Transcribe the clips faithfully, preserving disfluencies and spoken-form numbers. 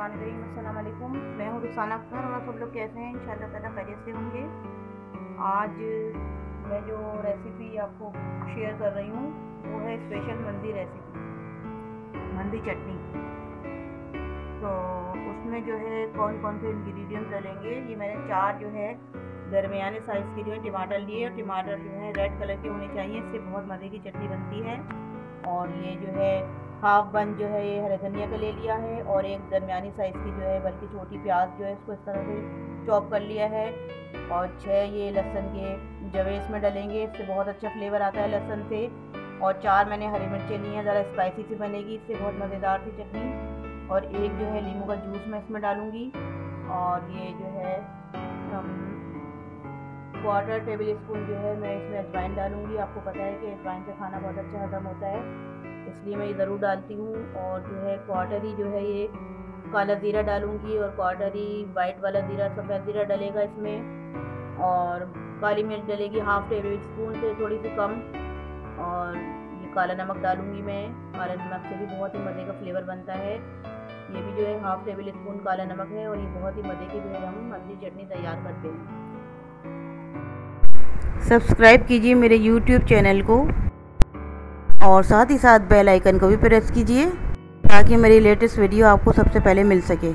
अस्सलाम वालेकुम। मैं हूँ रुखसाना अख्तर और आप सब लोग कैसे हैं? इंशाल्लाह ताला खैरियत से होंगे। आज मैं जो रेसिपी आपको शेयर कर रही हूँ वो है स्पेशल मंदी रेसिपी, मंदी चटनी। तो उसमें जो है कौन कौन से इंग्रेडिएंट्स डलेंगे, ये मैंने चार जो है दरमियाने साइज़ के जो है टमाटर लिए, और टमाटर जो है रेड कलर के होने चाहिए, इससे बहुत मज़े की चटनी बनती है। और ये जो है हाफ बन जो है ये हरे धनिया का ले लिया है, और एक दरमियानी साइज़ की जो है बल्कि छोटी प्याज जो है इसको इस तरह से चॉप कर लिया है, और छः ये लहसुन के जवे इसमें डलेंगे, इससे बहुत अच्छा फ्लेवर आता है लहसुन से। और चार मैंने हरी मिर्चें ली हैं, ज़रा स्पाइसी सी बनेगी, इससे बहुत मज़ेदार सी चटनी। और एक जो है नींबू का जूस मैं इसमें डालूँगी, और ये जो है क्वार्टर टेबल स्पून जो है मैं इसमें अजवाइन डालूँगी। आपको पता है कि अजवाइन से खाना बहुत अच्छा हज़म होता है, इसलिए मैं ये ज़रूर डालती हूँ। और जो है क्वार्टर ही जो है ये काला ज़ीरा डालूँगी, और क्वार्टर ही वाइट वाला ज़ीरा, सफ़ेद ज़ीरा डलेगा इसमें। और काली मिर्च डलेगी हाफ़ टेबल स्पून से थोड़ी सी कम। और ये काला नमक डालूँगी मैं, काला नमक से भी बहुत ही मज़े का फ्लेवर बनता है। ये भी जो है हाफ़ टेबल स्पून काला नमक है, और ये बहुत ही मज़े की जो है हम मंदी चटनी तैयार करते हैं। सब्सक्राइब कीजिए मेरे यूट्यूब चैनल को, और साथ ही साथ बेल आइकन को भी प्रेस कीजिए ताकि मेरी लेटेस्ट वीडियो आपको सबसे पहले मिल सके।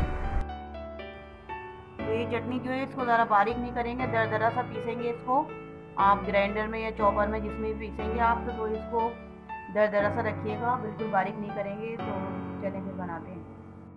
तो ये चटनी जो है इसको ज़रा बारीक नहीं करेंगे, दर दरा सा पीसेंगे इसको। आप ग्राइंडर में या चॉपर में जिसमें भी पीसेंगे आप, तो, तो इसको दर दरा सा रखिएगा, बिल्कुल बारीक नहीं करेंगे। तो चलें फिर बनाते हैं।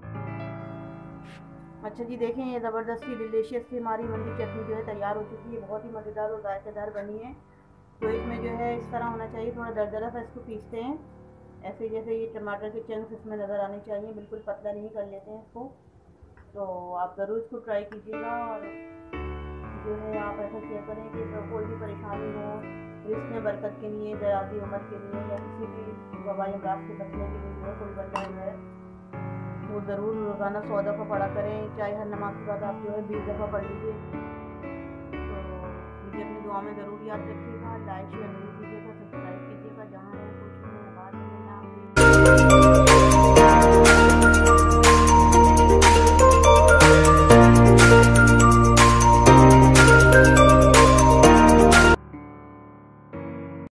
अच्छा जी, देखें ये ज़बरदस्ती डिलीशियस सी हमारी मंदी चटनी जो है तैयार हो चुकी है, बहुत ही मज़ेदार और जायकेदार बनी है। तो इसमें जो है इस तरह होना चाहिए, थोड़ा दरदरा सा इसको पीसते हैं, ऐसे जैसे ये टमाटर के चंक्स इसमें नज़र आने चाहिए, बिल्कुल पतला नहीं कर लेते हैं इसको। तो आप ज़रूर इसको ट्राई कीजिएगा, और जो है आप ऐसा किया करें कि तो कोई भी परेशानी हो, रिस्क में बरकत के लिए, दराजी उम्र के लिए, या किसी भी वबाई अमराज से बचने के लिए जो है कोई बंदा जो है वो ज़रूर रोज़ाना सौ दफ़ा पढ़ा करें, चाहे हर नमाज के बाद आप जो है बीस दफ़ा पढ़ लीजिए। तो मुझे अपनी दुआ में ज़रूर याद रखिएगा, लाइक शेयर ज़रूर कीजिएगा।